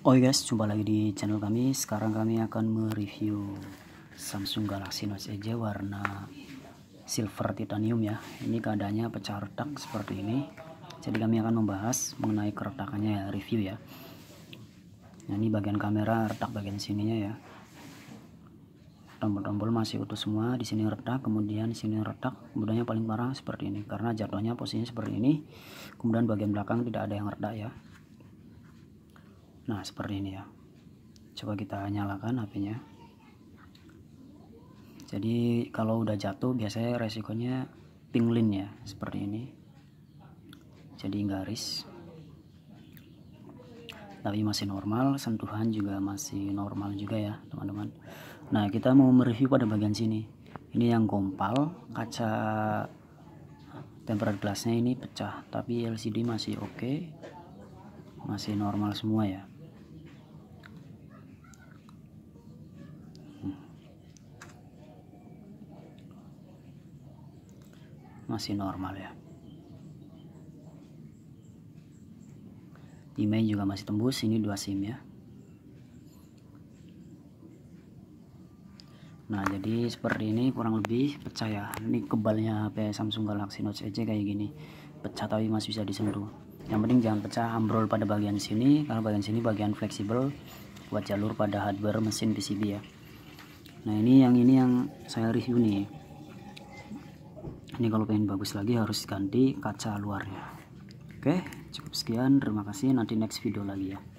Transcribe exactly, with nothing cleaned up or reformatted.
Oke guys, jumpa lagi di channel kami. Sekarang kami akan mereview Samsung Galaxy Note Edge warna silver titanium ya. Ini keadaannya pecah retak seperti ini. Jadi kami akan membahas mengenai keretakannya ya, review ya. Nah, ini bagian kamera retak bagian sininya ya. Tombol-tombol masih utuh semua, di sini retak, kemudian di sini retak. Kemudiannya paling parah seperti ini karena jatuhnya posisinya seperti ini. Kemudian bagian belakang tidak ada yang retak ya. Nah, seperti ini ya. Coba kita nyalakan H P-nya. Jadi kalau udah jatuh biasanya resikonya pinglin ya, seperti ini. Jadi garis. Tapi masih normal, sentuhan juga masih normal juga ya, teman-teman. Nah, kita mau mereview pada bagian sini. Ini yang gompal, kaca tempered glassnya ini pecah, tapi L C D masih oke. Okay. Masih normal semua ya. Masih normal ya. Email juga masih tembus, ini dua SIM ya. Nah, jadi seperti ini kurang lebih pecah ya. Ini kebalnya H P Samsung Galaxy Note Edge kayak gini. Pecah tapi masih bisa disentuh. Yang penting jangan pecah ambrol pada bagian sini, karena bagian sini bagian fleksibel buat jalur pada hardware mesin P C B ya. Nah, ini yang ini yang saya review nih. Ini kalau pengen bagus lagi harus ganti kaca luarnya. Oke, cukup sekian. Terima kasih. Nanti next video lagi ya.